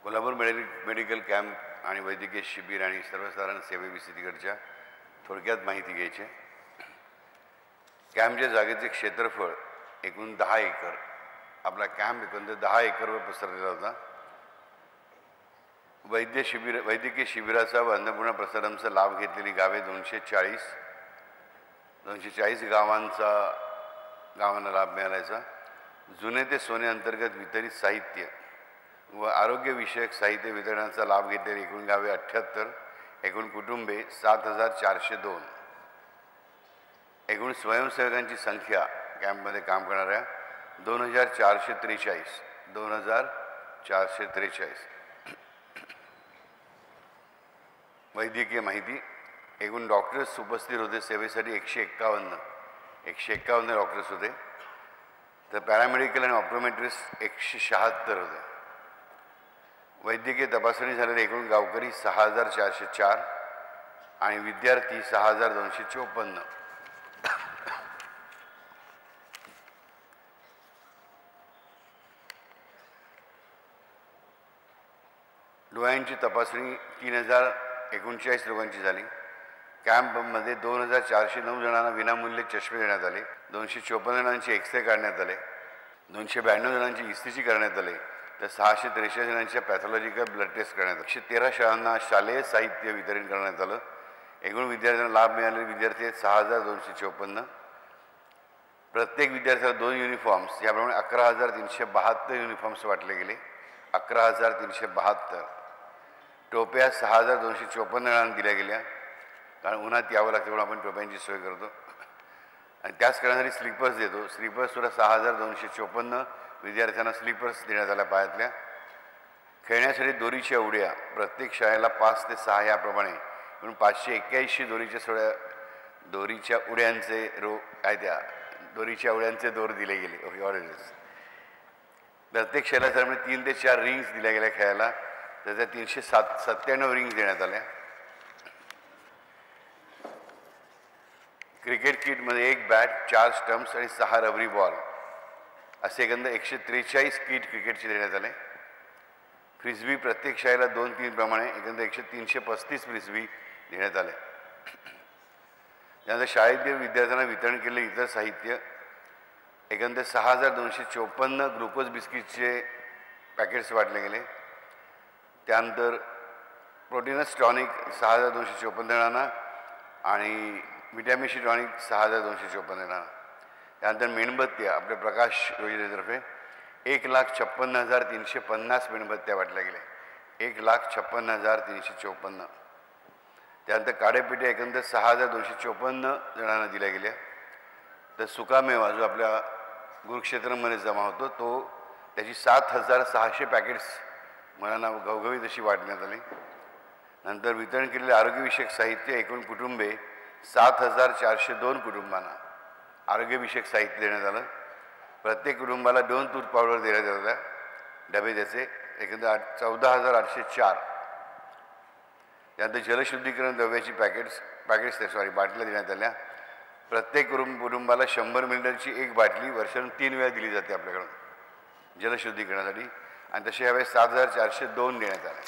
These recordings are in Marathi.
कोल्हापूर मेडिकल कॅम्प आणि वैद्यकीय शिबिर आणि सर्वसाधारण सेवेविषयीकडच्या थोडक्यात माहिती घ्यायची. कॅम्पच्या जागेचे क्षेत्रफळ एकूण 10 एकर. आपला कॅम्प एकंदर 10 एकरवर पसरलेला होता. वैद्यकीय शिबिराचा व अन्नपूर्णा प्रसारमचा लाभ घेतलेली गावे 240 गावांना लाभ मिळाल्याचा. जुने ते सोने अंतर्गत वितरित साहित्य व आरोग्यविषयक साहित्य वितरणाचा लाभ घेतलेली एकूण गावे 78. एकूण कुटुंबे 7402. एकूण स्वयंसेवकांची संख्या कॅम्पमध्ये काम करणाऱ्या 2443. वैद्यकीय माहिती. एकूण डॉक्टर्स उपस्थित होते सेवेसाठी 151 डॉक्टर्स होते. तर पॅरामेडिकल आणि ऑप्टोमेट्रिस्ट 176 होते. वैद्यकीय तपासणी झालेले एकूण गावकरी 6404 आणि विद्यार्थी 6254. डोळ्यांची तपासणी 3039 लोकांची झाली. कॅम्पमध्ये 2409 जणांना विनामूल्य चष्मे देण्यात आले. 254 जणांची एक्सरे काढण्यात आले. 292 जणांची इस्त्रीची करण्यात आले. तर 643 जणांच्या पॅथॉलॉजिकल ब्लड टेस्ट करण्यात आले. 113 शाळांना शालेय साहित्य वितरण करण्यात आलं. एकूण विद्यार्थ्यांना लाभ मिळालेले विद्यार्थी आहेत 6254. प्रत्येक विद्यार्थ्याला 2 युनिफॉर्म्स याप्रमाणे 11372 युनिफॉर्म्स वाटले गेले. 11372. टोप्या 6254 जणांना दिल्या गेल्या, कारण उन्हात यावं लागतं म्हणून आपण टोप्यांची सोय करतो. आणि त्याच करण्यासाठी स्लीपर्स देतो. स्लीपर्ससुद्धा 6254 विद्यार्थ्यांना स्लीपर्स देण्यात आल्या पायातल्या. खेळण्यासाठी दोरीच्या उड्या प्रत्येक शाळेला 5 ते 6 याप्रमाणे म्हणून 581 दोरीच्या उड्यांचे दोरीच्या उड्यांचे दोर दिले गेले. Okay, orders. प्रत्येक शाळेला 3 ते 4 रिंग्स दिल्या गेल्या खेळायला. त्याच्या 397 रिंग्स देण्यात आल्या. क्रिकेट किटमध्ये 1 बॅट, 4 स्टम्प्स आणि 6 रबरी बॉल असे एकंदर 143 किट क्रिकेटचे देण्यात आले. फ्रिस्बी प्रत्येक शाळेला 2-3 प्रमाणे एकंदर 335 फ्रिस्बी देण्यात आले. त्यानंतर शाळेतील विद्यार्थ्यांना वितरण केलेले इतर साहित्य एकंदर 6254 ग्लुकोज बिस्किटचे पॅकेट्स वाटले गेले. त्यानंतर प्रोटीनस टॉनिक 6254 जणांना आणि विटॅमिन सी टॉनिक 6254 जणांना. त्यानंतर मेणबत्त्या आपल्या प्रकाश योजनेतर्फे 1,56,350 मेणबत्त्या वाटल्या गेल्या. 1,56,354. त्यानंतर काडेपिठे एकंदर 6254 जणांना दिल्या गेल्या. तर सुकामेवा जो आपल्या गुरुक्षेत्रामध्ये जमा होतो त्याची 7600 पॅकेट्स मुलांना घवघवीत अशी वाटण्यात आली. नंतर वितरण केलेले आरोग्यविषयक साहित्य एकूण कुटुंबे 7402 कुटुंबांना आरोग्यविषयक साहित्य देण्यात आलं. प्रत्येक कुटुंबाला 2 टूथ पावडर देण्यात येत होत्या डबे त्याचे एकंदर 14804. त्यानंतर जलशुद्धीकरण द्रव्याची बाटल्या देण्यात आल्या. प्रत्येक कुटुंबाला 100 मिलीलिटरची 1 बाटली वर्षातून 3 वेळा दिली जाते आपल्याकडून जलशुद्धीकरणासाठी. आणि तसे यावेळेस 7402 देण्यात आले.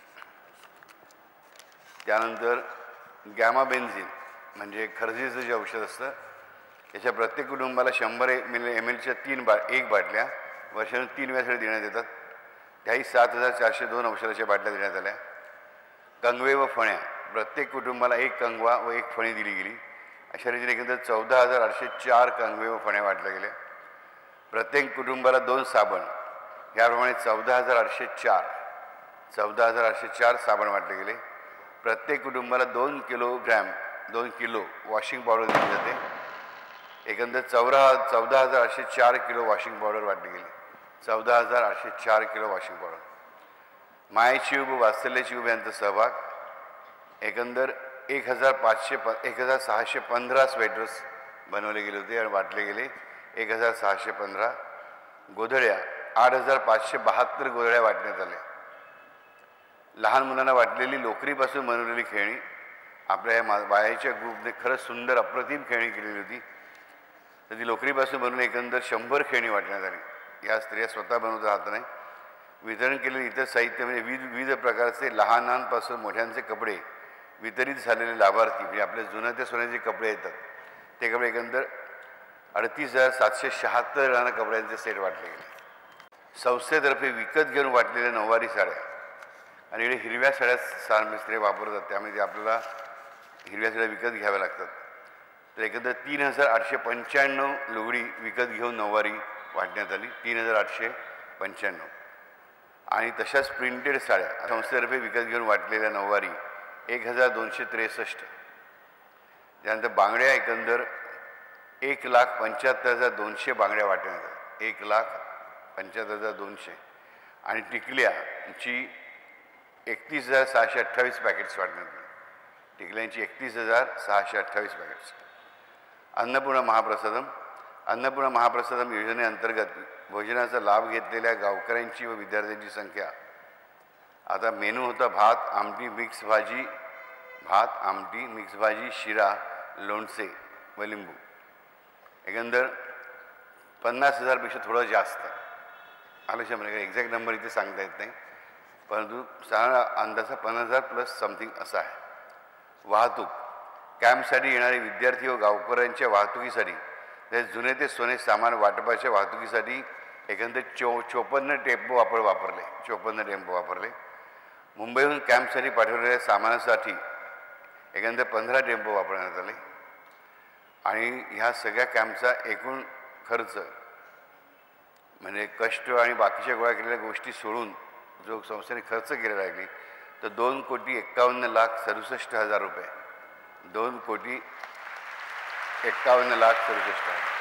त्यानंतर गॅमा बेन्झिन म्हणजे खर्जेचं जे औषध असतं त्याच्या प्रत्येक कुटुंबाला 100 ml 1 बाटल्या वर्षातून 3 वेळासाठी देण्यात येतात. त्याही 7402 औषधाच्या बाटल्या देण्यात आल्या. कंगवे व फण्या प्रत्येक कुटुंबाला 1 कंगवा व 1 फणी दिली गेली. अशा रीतीने एकंदर 14804 कंगवे व फण्या वाटल्या गेल्या. प्रत्येक कुटुंबाला 2 साबण याप्रमाणे 14804 साबण वाटले गेले. प्रत्येक कुटुंबाला 2 किलो वॉशिंग पावडर दिली जाते. एकंदर 14804 किलो वॉशिंग पावडर वाटली गेली. 14804 किलो वॉशिंग पावडर. मायेची उब वात्सल्याची उब यांचा सहभाग एकंदर 1615 स्वेटर्स बनवले गेले होते आणि वाटले गेले 1615. गोधड्या 8572 गोधड्या वाटण्यात आल्या. लहान मुलांना वाटलेली लोकरीपासून बनवलेली खेळणी आपल्या या बायाच्या ग्रुपने खरंच सुंदर अप्रतिम खेळणी केलेली होती. तर ती लोकरीपासून बनवून एकंदर 100 खेळणी वाटण्यात आली. या स्त्रिया स्वतः बनवत राहत नाही. वितरण केलेले इतर साहित्य म्हणजे विविध प्रकारचे लहानांपासून मोठ्यांचे कपडे वितरित झालेले लाभार्थी म्हणजे आपले जुनं ते सोन्याचे कपडे येतात ते कपडे एकंदर 38,776 जणांना कपड्यांचे सेट वाटले गेले. संस्थेतर्फे विकत घेऊन वाटलेल्या नऊवारी साड्या आणि इकडे हिरव्या साड्या मिस्त्री वापरतात त्यामुळे आपल्याला हिरव्या साड्या विकत घ्याव्या लागतात. तर एकंदर 3,895 लुगडी विकत घेऊन नऊवारी वाटण्यात आली. 3,895 आणि तशाच प्रिंटेड साड्या संस्थेतर्फे विकत घेऊन वाटलेल्या नऊवारी 1,263. त्यानंतर बांगड्या एकंदर 1,75,200 बांगड्या वाटण्यात आल्या. 1,75,200 आणि टिकल्याची 31,628 पॅकेट्स वाटण्यात आली. टिकल्यांची 31,628 पॅकेट्स. अन्नपूर्णा महाप्रसादम योजनेअंतर्गत भोजनाचा लाभ घेतलेल्या गावकऱ्यांची व विद्यार्थ्यांची संख्या आता मेनू होता भात आमटी मिक्स भाजी शिरा लोणचे व लिंबू. एकंदर 50,000पेक्षा थोडं जास्त आलं म्हणजे एक्झॅक्ट नंबर इथे सांगता येत नाही परंतु साधारण अंदाजा 50,000 प्लस समथिंग असा आहे. वाहतूक कॅम्पसाठी येणारे विद्यार्थी व गावकऱ्यांच्या वाहतुकीसाठी तसेच जुने ते सोने सामान वाटपाच्या वाहतुकीसाठी एकंदर 54 टेम्पो वापरले. 54 टेम्पो वापरले. मुंबईहून कॅम्पसाठी पाठवलेल्या सामानासाठी एकंदर 15 टेम्पो वापरण्यात आले. आणि ह्या सगळ्या कॅम्पचा एकूण खर्च म्हणजे कष्ट आणि बाकीच्या गोळा केलेल्या गोष्टी सोडून जो संस्थेने खर्च केलेला आहे तर 2,51,67,000 रुपये. 2,51,67,000